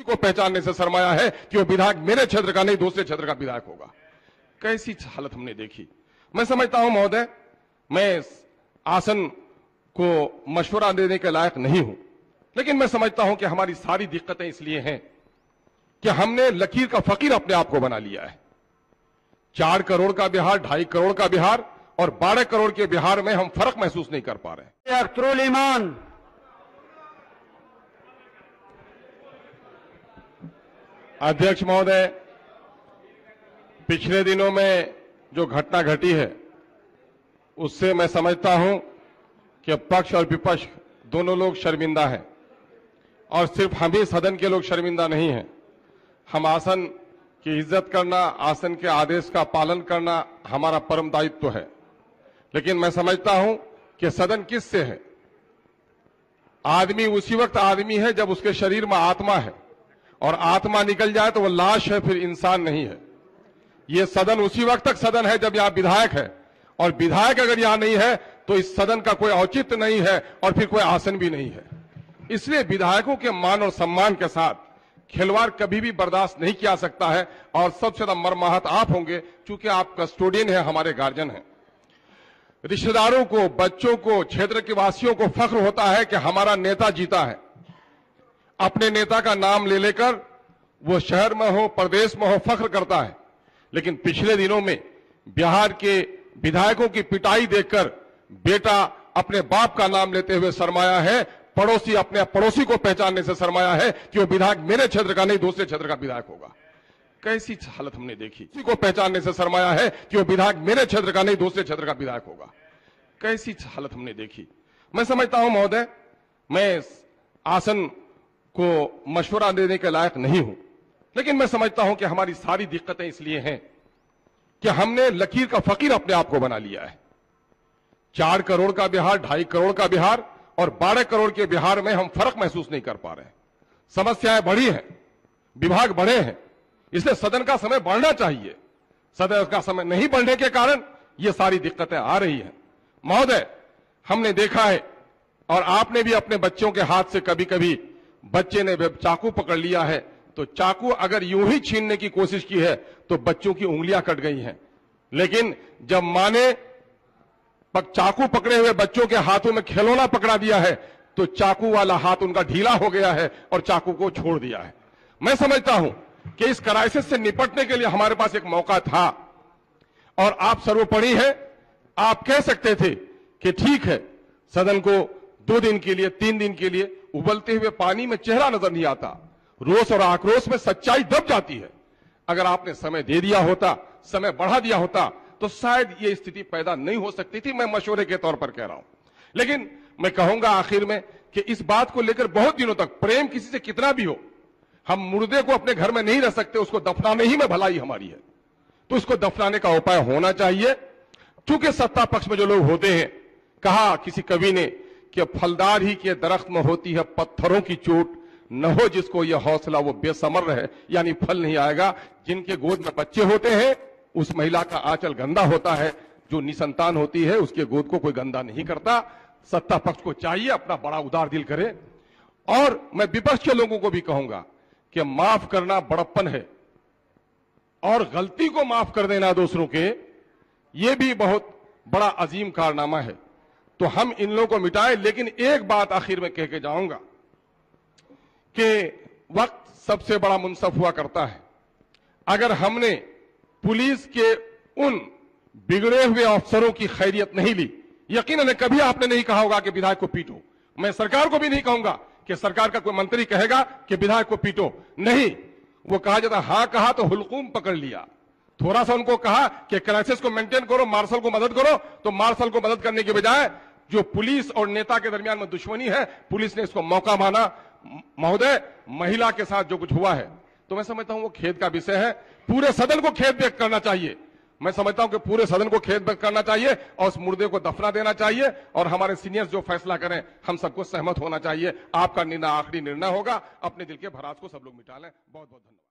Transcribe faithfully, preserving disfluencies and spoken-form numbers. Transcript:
को पहचानने से शर्माया है कि वो विधायक मेरे क्षेत्र का नहीं दूसरे क्षेत्र का विधायक होगा। कैसी हालत हमने देखी। मैं समझता हूं महोदय, मैं आसन को मशवरा देने के लायक नहीं हूं, लेकिन मैं समझता हूं कि हमारी सारी दिक्कतें इसलिए हैं कि हमने लकीर का फकीर अपने आप को बना लिया है। चार करोड़ का बिहार, ढाई करोड़ का बिहार और बारह करोड़ के बिहार में हम फर्क महसूस नहीं कर पा रहे। अख्तरुल ईमान। अध्यक्ष महोदय, पिछले दिनों में जो घटना घटी है उससे मैं समझता हूं कि पक्ष और विपक्ष दोनों लोग शर्मिंदा हैं, और सिर्फ हम ही सदन के लोग शर्मिंदा नहीं हैं। हम आसन की इज्जत करना, आसन के आदेश का पालन करना हमारा परम दायित्व है, लेकिन मैं समझता हूं कि सदन किससे है। आदमी उसी वक्त आदमी है जब उसके शरीर में आत्मा है, और आत्मा निकल जाए तो वो लाश है, फिर इंसान नहीं है। ये सदन उसी वक्त तक सदन है जब यहां विधायक है, और विधायक अगर यहां नहीं है तो इस सदन का कोई औचित्य नहीं है और फिर कोई आसन भी नहीं है। इसलिए विधायकों के मान और सम्मान के साथ खिलवाड़ कभी भी बर्दाश्त नहीं किया सकता है, और सबसे ज्यादा मर्माहत आप होंगे क्योंकि आप कस्टोडियन हैं, हमारे गार्जियन हैं। रिश्तेदारों को, बच्चों को, क्षेत्र के वासियों को फख्र होता है कि हमारा नेता जीता है। अपने नेता का नाम ले लेकर वो शहर में हो, प्रदेश में हो, फख्र करता है। लेकिन पिछले दिनों में बिहार के विधायकों की पिटाई देखकर बेटा अपने बाप का नाम लेते हुए शर्माया है, पड़ोसी अपने पड़ोसी को पहचानने से शर्माया है कि वो विधायक मेरे क्षेत्र का नहीं दूसरे क्षेत्र का विधायक होगा। कैसी हालत हमने देखी। किसी को पहचानने से शर्माया है कि वो विधायक मेरे क्षेत्र का नहीं दूसरे क्षेत्र का विधायक होगा। कैसी हालत हमने देखी। मैं समझता हूं महोदय, मैं आसन को मशवरा देने के लायक नहीं हूं, लेकिन मैं समझता हूं कि हमारी सारी दिक्कतें इसलिए हैं कि हमने लकीर का फकीर अपने आप को बना लिया है। चार करोड़ का बिहार, ढाई करोड़ का बिहार और बारह करोड़ के बिहार में हम फर्क महसूस नहीं कर पा रहे। समस्याएं बढ़ी हैं, विभाग बढ़े हैं, इसलिए सदन का समय बढ़ना चाहिए। सदन का समय नहीं बढ़ने के कारण ये सारी दिक्कतें आ रही हैं। महोदय, हमने देखा है, और आपने भी अपने बच्चों के हाथ से कभी कभी बच्चे ने चाकू पकड़ लिया है तो चाकू अगर यूं ही छीनने की कोशिश की है तो बच्चों की उंगलियां कट गई हैं। लेकिन जब मां ने चाकू पकड़े हुए बच्चों के हाथों में खिलौना पकड़ा दिया है तो चाकू वाला हाथ उनका ढीला हो गया है और चाकू को छोड़ दिया है। मैं समझता हूं कि इस क्राइसिस से निपटने के लिए हमारे पास एक मौका था, और आप सर्वोपरि हैं। आप कह सकते थे कि ठीक है, सदन को दो दिन के लिए, तीन दिन के लिए उबलते हुए पानी में चेहरा नजर नहीं आता, रोष और आक्रोश में सच्चाई दब जाती है। अगर आपने समय दे दिया होता, समय बढ़ा दिया होता तो शायद ये स्थिति पैदा नहीं हो सकती थी। मैं मशवरे के तौर पर कह रहा हूं, लेकिन मैं कहूंगा आखिर में कि इस बात को लेकर बहुत दिनों तक प्रेम किसी से कितना भी हो, हम मुर्दे को अपने घर में नहीं रह सकते, उसको दफनाने ही में भलाई हमारी है, तो उसको दफनाने का उपाय होना चाहिए। चूंकि सत्ता पक्ष में जो लोग होते हैं, कहा किसी कवि ने कि फलदार ही के दरख्त में होती है पत्थरों की चोट, न हो जिसको यह हौसला वो बेसमर रहे, यानी फल नहीं आएगा। जिनके गोद में बच्चे होते हैं उस महिला का आंचल गंदा होता है, जो निसंतान होती है उसके गोद को कोई गंदा नहीं करता। सत्ता पक्ष को चाहिए अपना बड़ा उदार दिल करे। और मैं विपक्ष के लोगों को भी कहूंगा कि माफ करना बड़प्पन है, और गलती को माफ कर देना दूसरों के, ये भी बहुत बड़ा अजीम कारनामा है। तो हम इन लोगों को मिटाएं। लेकिन एक बात आखिर में कह के जाऊंगा कि वक्त सबसे बड़ा मुनसफ हुआ करता है। अगर हमने पुलिस के उन बिगड़े हुए अफसरों की खैरियत नहीं ली, यकीनन कभी आपने नहीं कहा होगा कि विधायक को पीटो। मैं सरकार को भी नहीं कहूंगा कि सरकार का कोई मंत्री कहेगा कि विधायक को पीटो, नहीं। वो कहा जाता हां कहा तो हुलकूम पकड़ लिया। थोड़ा सा उनको कहा कि क्राइसिस को मेंटेन करो, मार्शल को मदद करो, तो मार्शल को मदद करने के बजाय जो पुलिस और नेता के दरमियान में दुश्मनी है, पुलिस ने इसको मौका माना। महोदय, महिला के साथ जो कुछ हुआ है तो मैं समझता हूं वो खेद का विषय है। पूरे सदन को खेद व्यक्त करना चाहिए। मैं समझता हूं कि पूरे सदन को खेद व्यक्त करना चाहिए और उस मुर्दे को दफना देना चाहिए, और हमारे सीनियर्स जो फैसला करें हम सबको सहमत होना चाहिए। आपका निर्णय आखिरी निर्णय होगा। अपने दिल के भरास को सब लोग मिटा लें। बहुत बहुत धन्यवाद।